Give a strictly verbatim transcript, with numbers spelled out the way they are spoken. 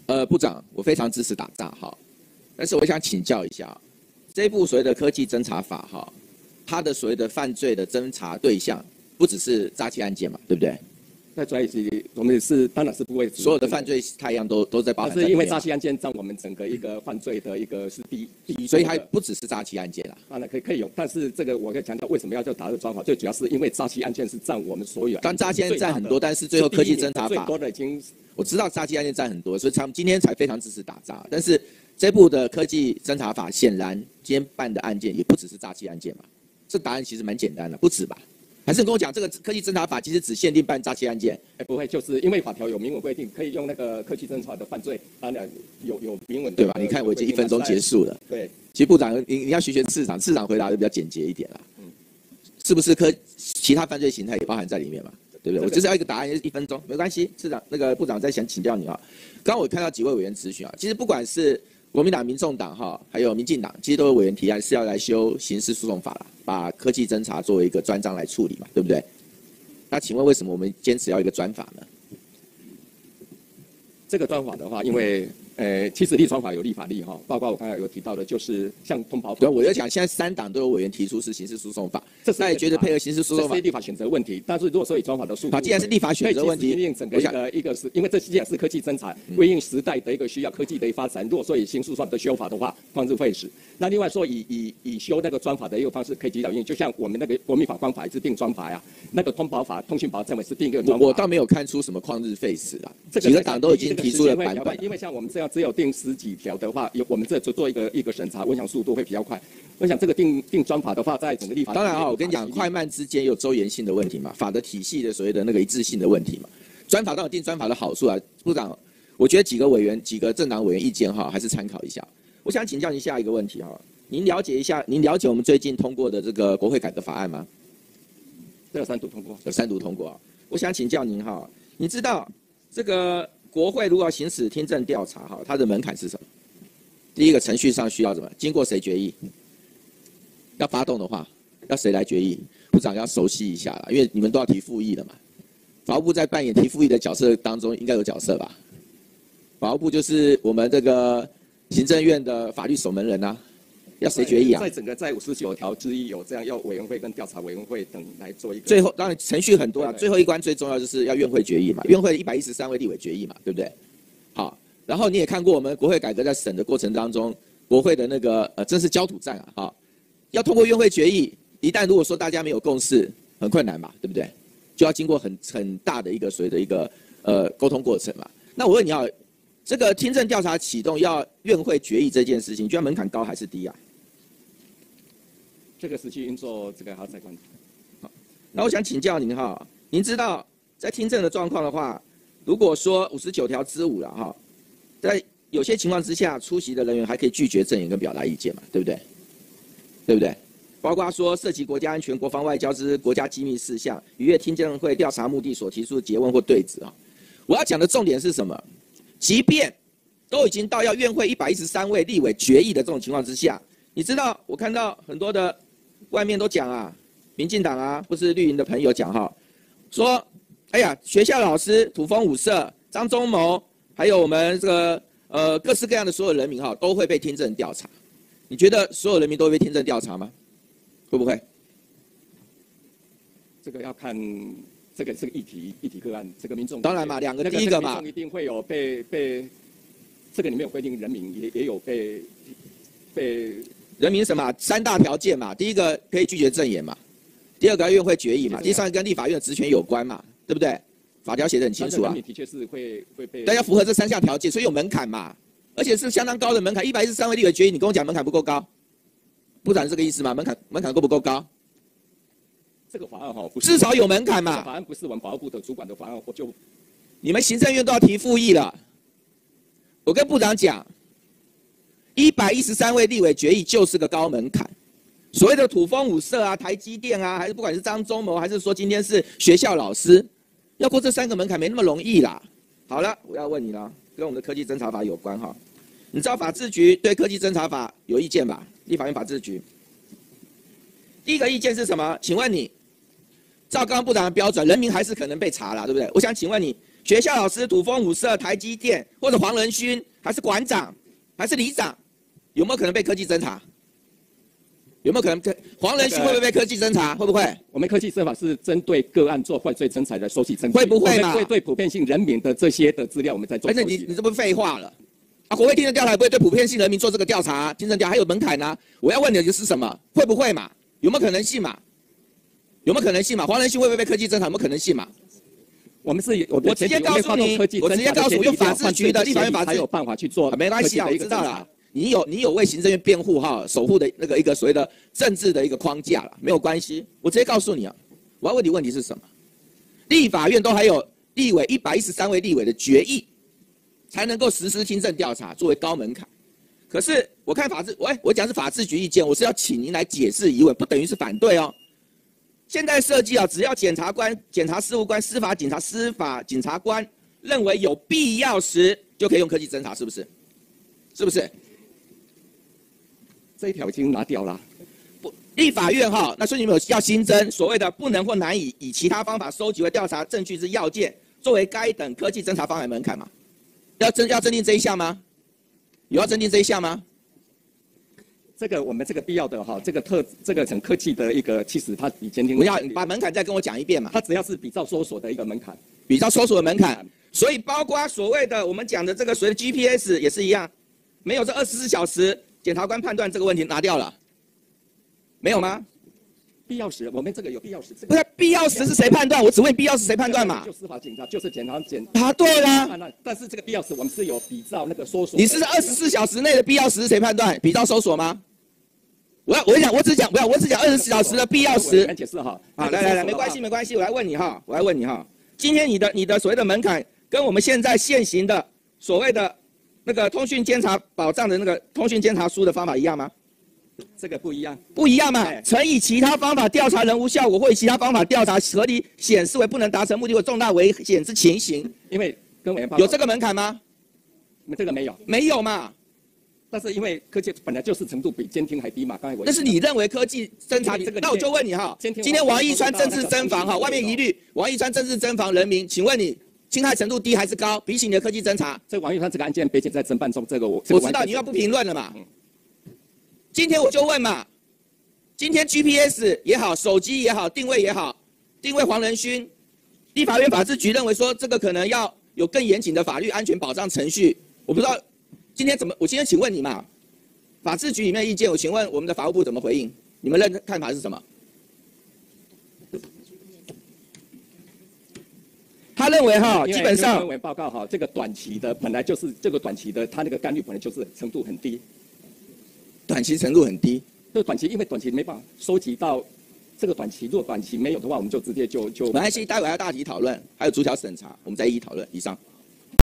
呃，部长，我非常支持打诈哈，但是我想请教一下，这一部所谓的科技侦查法哈，它的所谓的犯罪的侦查对象不只是诈欺案件嘛，对不对？ 那主要是我们是当然是不会所有的犯罪它一样都都在包含在里面。 但是因为诈欺案件占我们整个一个犯罪的一个是第一第一， 所以还不只是诈欺案件啦。 当然可以可以有，但是这个我可以强调为什么要做打这专法，最主要是因为诈欺案件是占我们所有。 但诈欺案件占很多，但是最后科技侦查法最多的已经。 我知道诈欺案件占很多，所以他们今天才非常支持打诈。但是这部的科技侦查法显然今天办的案件也不只是诈欺案件嘛，这答案其实蛮简单的，不止吧？还是你跟我讲，这个科技侦查法其实只限定办诈欺案件？ 哎，不会，就是因为法条有明文规定，可以用那个科技侦查的犯罪，当然有有明文对吧？你看我已经一分钟结束了。 对， 其实部长你你要学学市长，市长回答就比较简洁一点啦。嗯，是不是科其他犯罪形态也包含在里面嘛？对不对？我就是要一个答案，一分钟没关系。市长那个部长再想请教你啊，刚刚我看到几位委员咨询啊，其实不管是国民党、民众党哈，还有民进党，其实都有委员提案是要来修刑事诉讼法啦，把科技侦查作为一个专章来处理嘛，对不对？那请问为什么我们坚持要一个专法呢？ 这个专法的话，因为呃，其实立专法有立法力哈，包括我刚才有提到的，就是像通保法。 对，我就讲现在三党都有委员提出是刑事诉讼法，那也觉得配合刑事诉讼法， 这是立法选择问题。但是如果说以专法的诉好，既然是立法选择问题， 整个一个一个是因为这既然是科技侦查，为应时代的一个需要，科技的发展。如果说以刑事诉讼的修法的话，方式会使。那另外说以以以修那个专法的一个方式可以及早应用，就像我们那个国民法官法是定专法呀，那个通保法、通讯法认为是定一个专法。 我倒没有看出什么旷日费时啊，几个党都已经提出了版本。 因为像我们这样只有定十几条的话，有我们这做做一个一个审查，我想速度会比较快。我想这个定定专法的话，在整个立法当然啊，我跟你讲，快慢之间有周延性的问题嘛，法的体系的所谓的那个一致性的问题嘛。专法当然有定专法的好处啊，部长，我觉得几个委员、几个政党委员意见哈，还是参考一下。我想请教您下一个问题哈，您了解一下，您了解我们最近通过的这个国会改革法案吗？ 这有三读通过， 有三读通过啊。我想请教您哈，你知道这个国会如果要行使听证调查哈，它的门槛是什么？第一个程序上需要什么？经过谁决议？要发动的话，要谁来决议？部长要熟悉一下啦，因为你们都要提复议了嘛。法务部在扮演提复议的角色当中，应该有角色吧？法务部就是我们这个行政院的法律守门人啊，要谁决议啊？ 在整个在五十九条之一有这样要委员会跟调查委员会等来做一个。 最后当然程序很多啊，最后一关最重要就是要院会决议嘛，院会一百一十三位立委决议嘛，对不对？好。然后你也看过我们国会改革在审的过程当中，国会的那个呃，真是焦土战啊！哈，要通过院会决议，一旦如果说大家没有共识，很困难嘛，对不对？就要经过很很大的一个所谓的一个呃沟通过程嘛。那我问你啊，这个听证调查启动要院会决议这件事情，你觉得门槛高还是低啊？ 这个实际运作这个还要再观察。 好，那我想请教您哈，您知道在听证的状况的话，如果说五十九条之五了哈。在有些情况之下，出席的人员还可以拒绝证言跟表达意见嘛，对不对？对不对？包括说涉及国家安全、国防外交之国家机密事项，逾越听证会调查目的所提出的诘问或对质啊。我要讲的重点是什么？即便都已经到要院会一百一十三位立委决议的这种情况之下，你知道我看到很多的外面都讲啊，民进党啊，或是绿营的朋友讲哈，说，哎呀，学校老师土风舞社、张忠谋。还有我们这个呃各式各样的所有人民哈都会被听证调查，你觉得所有人民都会被听证调查吗？会不会？ 这个要看这个这个议题议题个案，这个民众当然嘛，两个第一个嘛， 一定会有被被这个里面有规定，人民也也有被被人民什么三大条件嘛，第一个可以拒绝证言嘛，第二个院会决议嘛，第三个跟立法院的职权有关嘛，对不对？法条写得很清楚啊， 的确是会会被， 但要符合这三项条件，所以有门槛嘛，而且是相当高的门槛，一百一十三位立委决议，你跟我讲门槛不够高，部长是这个意思吗？门槛门槛够不够高？ 这个法案哈， 至少有门槛嘛。 法案不是我们法务部的主管的法案，我就， 你们行政院都要提复议了，我跟部长讲，一百一十三位立委决议就是个高门槛。所谓的土风舞社啊、台积电啊，还是不管是张忠谋，还是说今天是学校老师。要过这三个门槛没那么容易啦。好了，我要问你了，跟我们的科技侦查法有关哈。你知道法制局对科技侦查法有意见吧？立法院法制局。第一个意见是什么？请问你，照刚刚部长的标准，人民还是可能被查啦，对不对？我想请问你， 学校老师、土风舞社、台积电，或者黄仁勋，还是馆长，还是里长，有没有可能被科技侦查？有没有可能？黄仁勋会不会被科技侦查？会不会？ 我们科技侦查是针对个案做犯罪侦查的收集证据， 会不会嘛？ 会对普遍性人民的这些的资料，我们在做。 反正你你这不是废话了？啊，国会听证调查不会对普遍性人民做这个调查，听证调查还有门槛呢、啊。我要问你的是什么？会不会嘛？有没有可能性嘛？有没有可能性嘛？黄仁勋会不会被科技侦查？有没有可能性嘛？ 我们是，我我直接告诉你，我直接告诉你，用法制局的立法院法制才有办法去做。 没关系啊，我知道了。你有你有为行政院辩护哈，守护的那个一个所谓的政治的一个框架了，没有关系。我直接告诉你啊，我要问你问题是什么？立法院都还有立委一百一十三位立委的决议，才能够实施听证调查作为高门槛。可是我看法制，喂，我讲是法制局意见，我是要请您来解释疑问，不等于是反对哦。现在设计啊，只要检察官、检察事务官、司法警察、司法警察官认为有必要时，就可以用科技侦查，是不是？是不是？ 这一条已经拿掉了。 不，立法院哈，那所以你们有要新增所谓的不能或难以以其他方法收集或调查证据之要件，作为该等科技侦查方案门槛嘛？要增要增订这一项吗？有要增订这一项吗？ 这个我们这个必要的哈，这个特这个很科技的一个，其实它比监听。 不要把门槛再跟我讲一遍嘛。 它只要是比照搜索的一个门槛， 比照搜索的门槛，所以包括所谓的我们讲的这个所谓的 G P S 也是一样，没有这二十四小时检察官判断这个问题拿掉了，没有吗？ 必要时，我们这个有必要时。 不是必要时是谁判断？我只问必要时谁判断嘛？ 就司法警察，就是检察检。 答对啦。 但是这个必要时，我们是有比照那个搜索。 你是二十四小时内的必要时是谁判断？比照搜索吗？我要我讲，我只讲不要，我只讲二十四小时的必要时。 来解释哈。 好，来来来，没关系没关系，我来问你哈，我来问你哈。今天你的你的所谓的门槛，跟我们现在现行的所谓的那个通讯监察保障的那个通讯监察书的方法一样吗？ 这个不一样， 不一样嘛？曾以其他方法调查人无效果，或以其他方法调查合理显示为不能达成目的或重大危险之情形， 因为跟委员报有这个门槛吗？ 我们这个没有， 没有嘛？ 但是因为科技本来就是程度比监听还低嘛，刚才我。 那是你认为科技侦查你这个，那我就问你哈，今天王一川政治侦防哈，外面一律王一川政治侦防人民，请问你侵害程度低还是高？比起你的科技侦查， 这王一川这个案件北检在侦办中，这个我我知道你要不评论了嘛。今天我就问嘛，今天 G P S 也好，手机也好，定位也好，定位黄仁勋，立法院法制局认为说这个可能要有更严谨的法律安全保障程序，我不知道今天怎么，我今天请问你嘛，法制局里面的意见，我请问我们的法务部怎么回应？你们认看法是什么？他认为哈，基本上因为报告哈，这个短期的本来就是这个短期的，他那个干预本来就是程度很低。 短期程度很低， 这个短期因为短期没办法收集到，这个短期如果短期没有的话，我们就直接就就。 没关系，待会还要大体讨论，还有逐条审查，我们再一一讨论。以上。